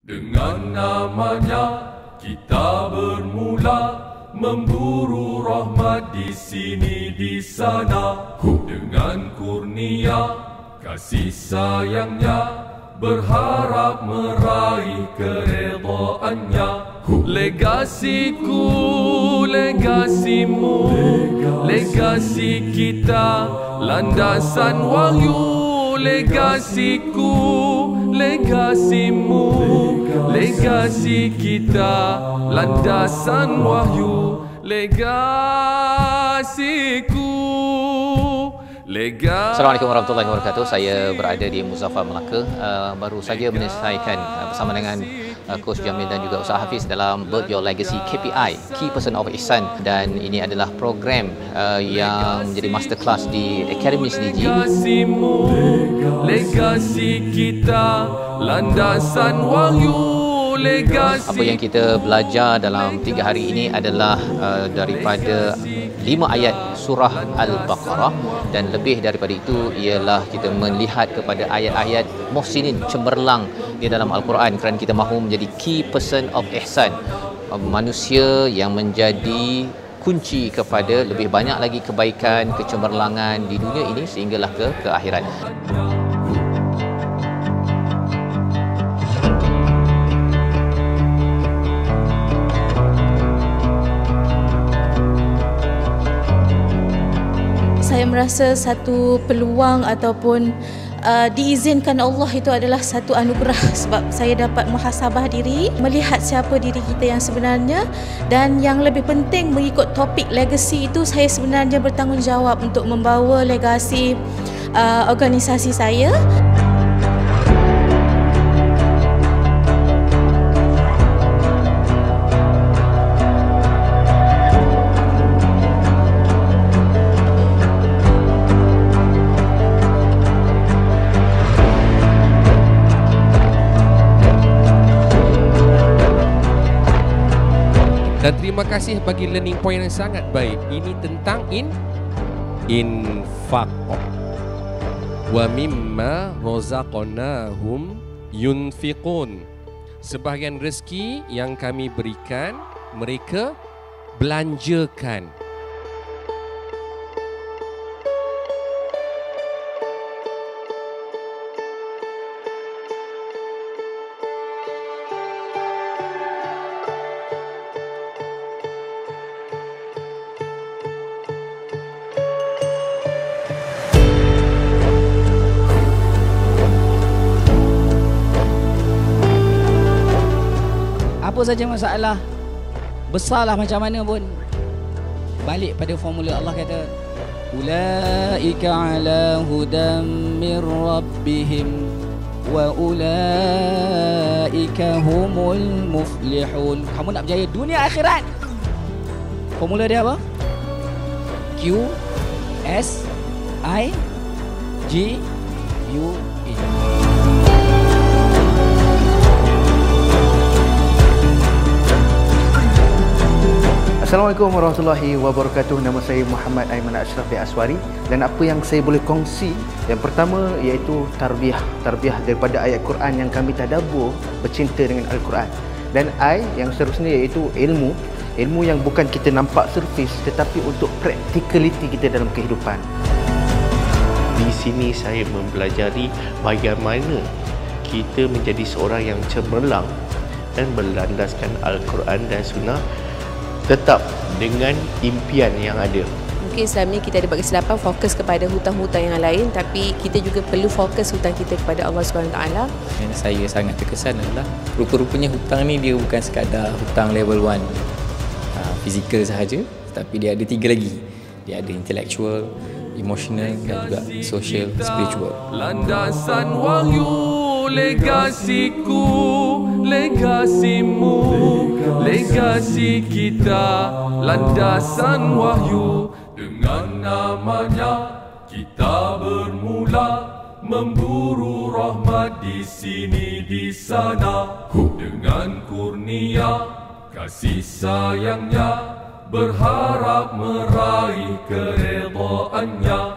Dengan namanya kita bermula memburu rahmat di sini di sana. Dengan kurnia kasih sayangnya berharap meraih keredaannya. Legasiku, legasimu, legasi kita, landasan wahyu. Legasiku, legasimu, legasi kita, landasan wahyu. Legasiku. Assalamualaikum warahmatullahi wabarakatuh. Saya berada di Muzaffar, Melaka. Baru saja menyelesaikan bersama dengan Coach Jamil dan juga Ustaz Hafiz dalam Build Your Legacy KPI, Key Person of Ihsan, dan ini adalah program yang menjadi masterclass di Academy SDG. Legasi kita, landasan wahyu. Apa yang kita belajar dalam 3 hari ini adalah daripada 5 ayat surah Al-Baqarah, dan lebih daripada itu ialah kita melihat kepada ayat-ayat muhsinin, cemerlang di dalam Al-Quran, kerana kita mahu menjadi key person of ihsan, manusia yang menjadi kunci kepada lebih banyak lagi kebaikan, kecemerlangan di dunia ini sehinggalah ke akhirat. Saya merasa satu peluang ataupun diizinkan Allah itu adalah satu anugerah, sebab saya dapat muhasabah diri, melihat siapa diri kita yang sebenarnya, dan yang lebih penting mengikut topik legacy itu, saya sebenarnya bertanggungjawab untuk membawa legasi organisasi saya. Dan terima kasih bagi learning point yang sangat baik. Ini tentang infaq. Wa mimma razaqnahum yunfiqun. Sebahagian rezeki yang kami berikan, mereka belanjakan. Apa saja masalah, besarlah macam mana pun, balik pada formula. Allah kata, ulaika ala hudam min rabbihim wa ulaika humul muflihun. Kamu nak berjaya dunia akhirat, formula dia apa? Q S I G U E. Assalamualaikum warahmatullahi wabarakatuh. Nama saya Muhammad Aiman Ashraf Aswari, dan apa yang saya boleh kongsi, yang pertama iaitu tarbiyah daripada ayat Quran yang kami tadabbur, bercinta dengan Al-Quran. Dan I yang seterusnya iaitu ilmu yang bukan kita nampak surface, tetapi untuk practicality kita dalam kehidupan. Di sini saya mempelajari bagaimana kita menjadi seorang yang cemerlang dan berlandaskan Al-Quran dan Sunnah, tetap dengan impian yang ada. Mungkin selama ini kita ada bagi kesilapan fokus kepada hutang-hutang yang lain, tapi kita juga perlu fokus hutang kita kepada Allah SWT. Yang saya sangat terkesan adalah rupa-rupanya hutang ni dia bukan sekadar hutang level 1 fizikal sahaja, tapi dia ada 3 lagi. Dia ada intellectual, emotional dan juga social, spiritual. Landasan wahyu, legasiku, legasimu, legasi kita, landasan wahyu. Dengan namanya kita bermula memburu rahmat di sini di sana. Dengan kurnia kasih sayangnya berharap meraih keredaannya.